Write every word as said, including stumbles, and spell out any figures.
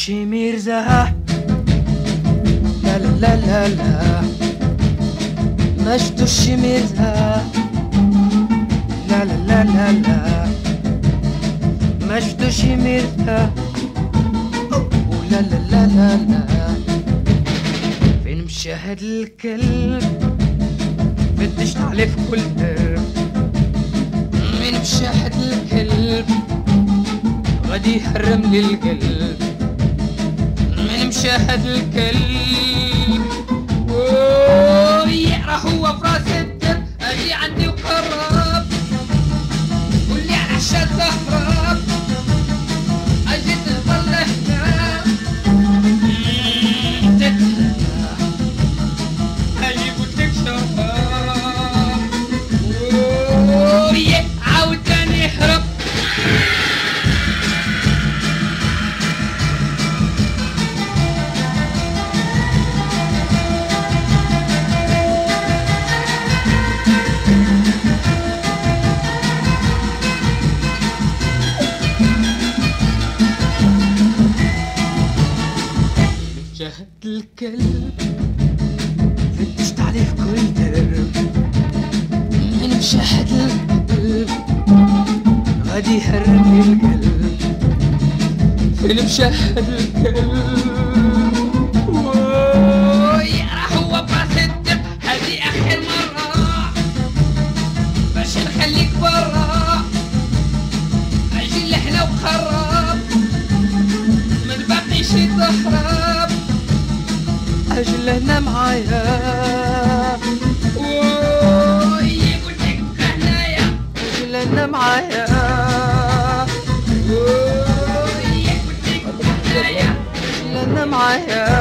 مشتوشي ميرزا لا لا لا لا لا مشتوشي ميرزا لا لا لا لا لا مشتوشي ميرزا لا لا لا لا لا فين مشاهد الكلب فتشت عليه في كل درب فين مشاهد الكلب غادي يحرم لي القلب من مشاهد الكلب ويقرا هو في راس الدب اجي عندي وقرب واللي على عشان تهرب اجي تظل هنا اجي قلت لك شراب عاود تاني يهرب شاهد الكلب فتشت عليه في كل درب من مشاهد الكلب غادي يهرب لي القلب فين مشاهد الكلب ويقرا هو براس الدب هذه اخر مرة باش نخليك برا اجي لحنا وخرب ما نبقيش تهرب اجل هنا معايا وي قلت لك هنايا اجل هنا معايا وي قلت لك هنايا اجل هنا معايا